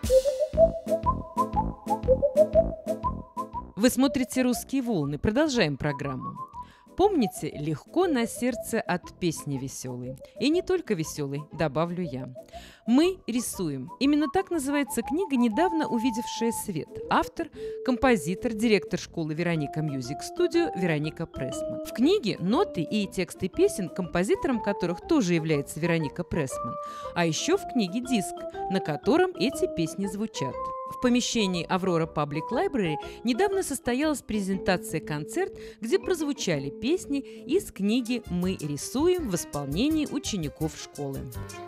Вы смотрите «Русские волны». Продолжаем программу. Помните, легко на сердце от песни веселой. И не только веселой, добавлю я. «Мы рисуем». Именно так называется книга, недавно увидевшая свет. Автор, композитор, директор школы Вероника Мьюзик Студио Вероника Прессман. В книге ноты и тексты песен, композитором которых тоже является Вероника Прессман. А еще в книге диск, на котором эти песни звучат. В помещении Аврора Паблик Лайбрери недавно состоялась презентация-концерт, где прозвучали песни из книги «Мы рисуем» в исполнении учеников школы.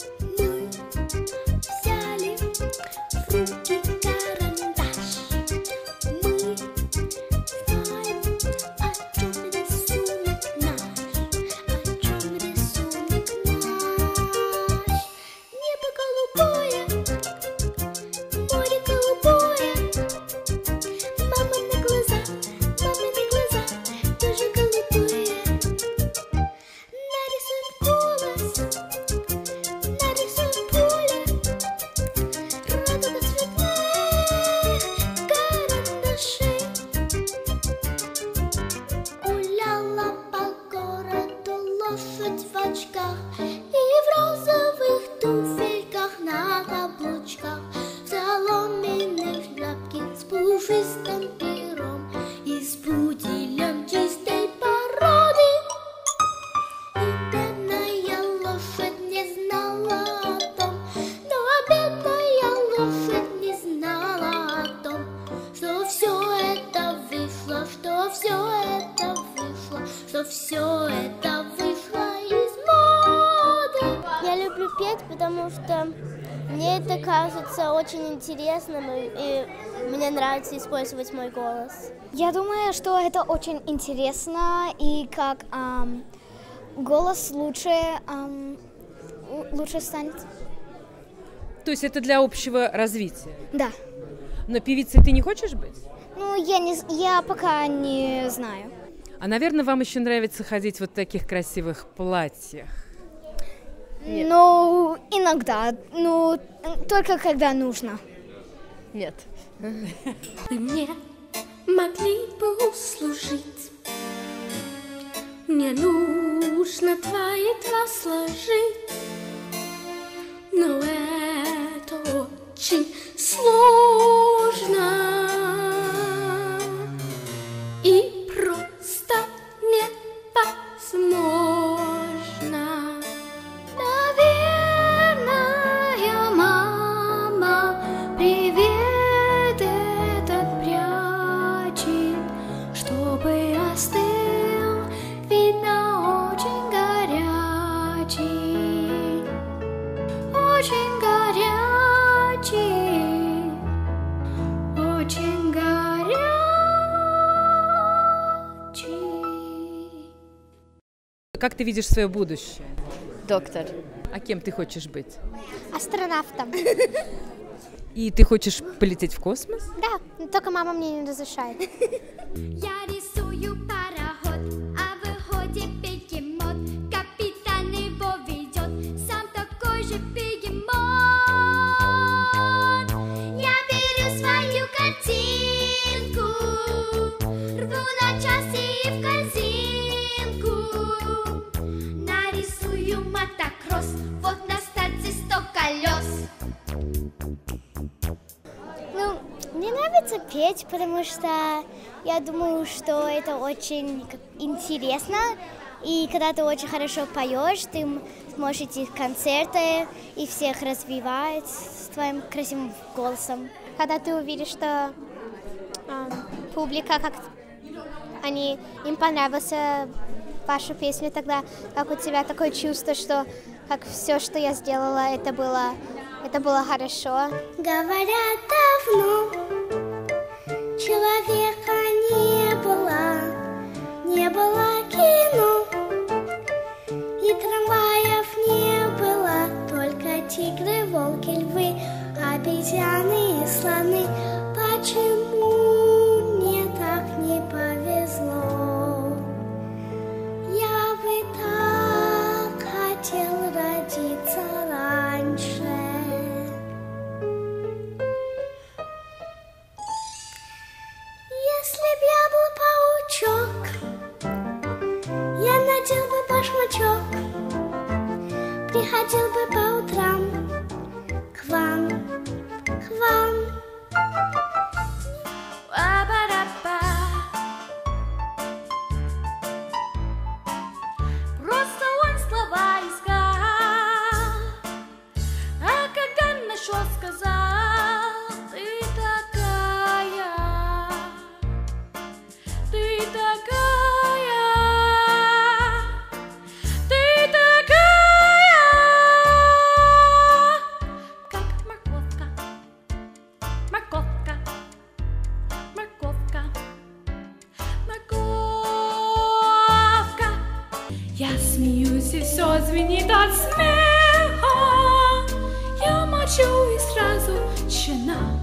Потому что мне это кажется очень интересным, и мне нравится использовать мой голос. Я думаю, что это очень интересно, и как голос лучше станет. То есть это для общего развития? Да. Но певицей ты не хочешь быть? Ну, я пока не знаю. А, наверное, вам еще нравится ходить вот в таких красивых платьях? Нет. Ну, иногда. Ну, только когда нужно. Нет. Вы мне могли бы услужить. Мне нужно твои два сложить. Но это очень сложно. И просто невозможно. Как ты видишь свое будущее? Доктор. А кем ты хочешь быть? Астронавтом. И ты хочешь полететь в космос? Да, но только мама мне не разрешает. Я рисую пароход, а в ходе бегемот. Капитан его ведет, сам такой же бегемот. Я беру свою картинку, рву на части и в корзинку. Нарисую мотокросс, вот на старте 100 колес. Ну, мне нравится петь, потому что я думаю, что это очень интересно. И когда ты очень хорошо поешь, ты сможешь идти в концерты и всех развивать с твоим красивым голосом. Когда ты увидишь, что публика, им понравилась ваша песня, тогда как у тебя такое чувство, что как все, что я сделала, это было хорошо. Говорят, давно человека не было кино, и трамваев не было, только тигры, волки, львы, обезьяны и слоны. Почему мне так не повезло? Я бы так хотел родиться раньше. смеюсь, и все звенит от смеха. Я мочу и сразу тишина.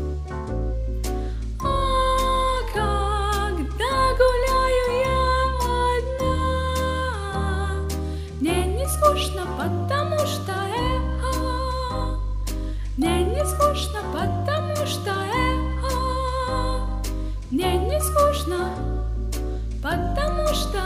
А когда гуляю я одна, мне не скучно, потому что эхо. Мне не скучно, потому что эхо. Мне не скучно, потому что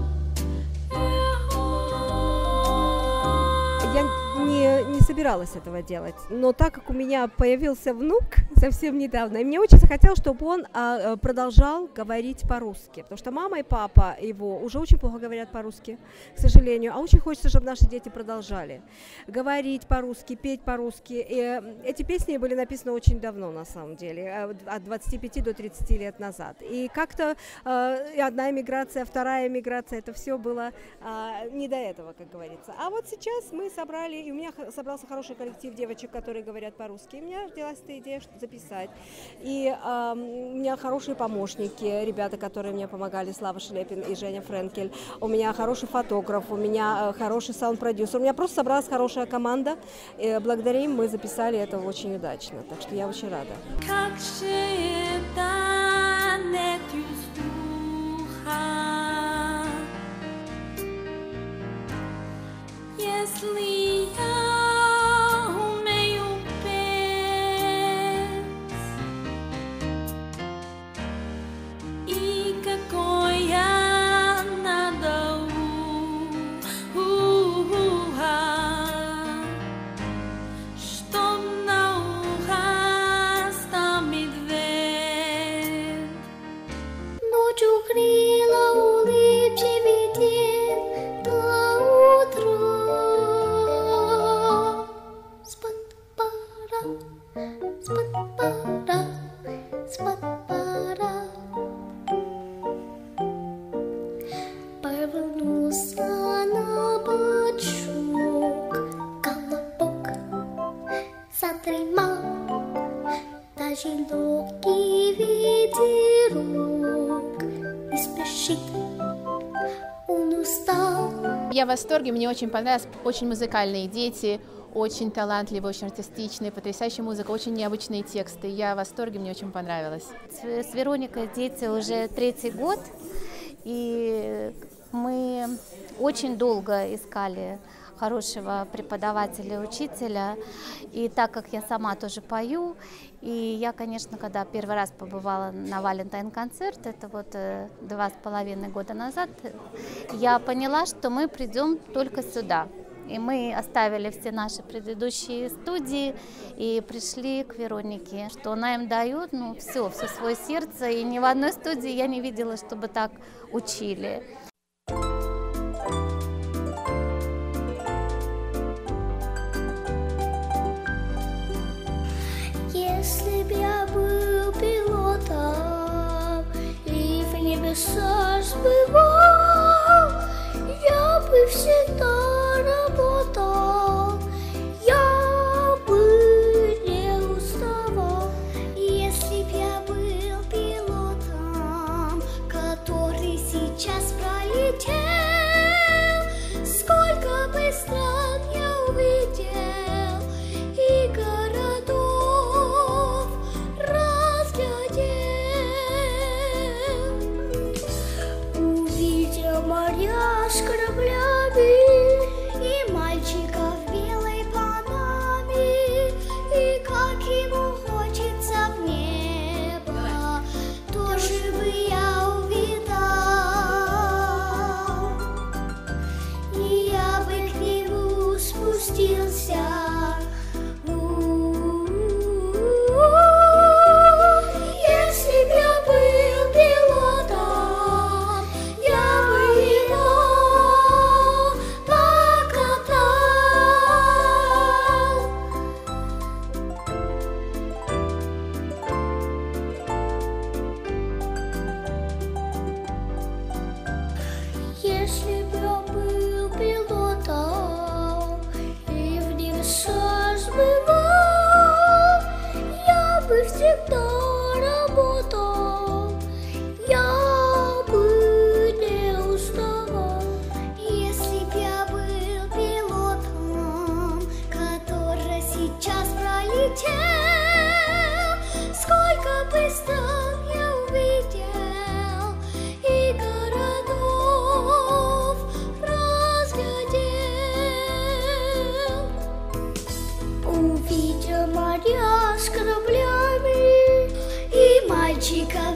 Я не собиралась этого делать, но так как у меня появился внук совсем недавно, и мне очень захотелось, чтобы он продолжал говорить по-русски, потому что мама и папа его уже очень плохо говорят по-русски, к сожалению, а очень хочется, чтобы наши дети продолжали говорить по-русски, петь по-русски. И эти песни были написаны очень давно, на самом деле, от 25 до 30 лет назад. И как-то одна эмиграция, вторая эмиграция, это все было не до этого, как говорится. А вот сейчас мы собрали, и у меня собрался хороший коллектив девочек, которые говорят по-русски. И у меня родилась эта идея записать. И у меня хорошие помощники, ребята, которые мне помогали, Слава Шлепин и Женя Френкель. У меня хороший фотограф, у меня хороший саунд-продюсер. У меня просто собралась хорошая команда. И благодаря им мы записали это очень удачно. Так что я очень рада. Как же это нет слуха, если я умею петь, и какой я надо чтоб на ухо стал медведь. Ночью крила улыбчивый день до утра. Спать пора, спать пора, спать пора. Повернулся на бочок колобок, задремал, даже легкий ветерок не спешит, он устал. Я в восторге, мне очень понравилось, очень музыкальные дети, очень талантливые, очень артистичные, потрясающая музыка, очень необычные тексты. Я в восторге, мне очень понравилось. С Вероникой дети уже 3-й год, и мы очень долго искали хорошего преподавателя, учителя, и так как я сама тоже пою, и я, конечно, когда первый раз побывала на Валентайн-концерт, это вот 2,5 года назад, я поняла, что мы придем только сюда. И мы оставили все наши предыдущие студии и пришли к Веронике, что она им дает, ну, все свое сердце, и ни в одной студии я не видела, чтобы так учили. Если б я был пилотом и в небеса сбывал, я бы всегда работал, я бы не уставал. Если б я был пилотом, который сейчас пролетел, сколько бы стран я увидел и городов разглядел. Увидел моря с кораблями, мальчика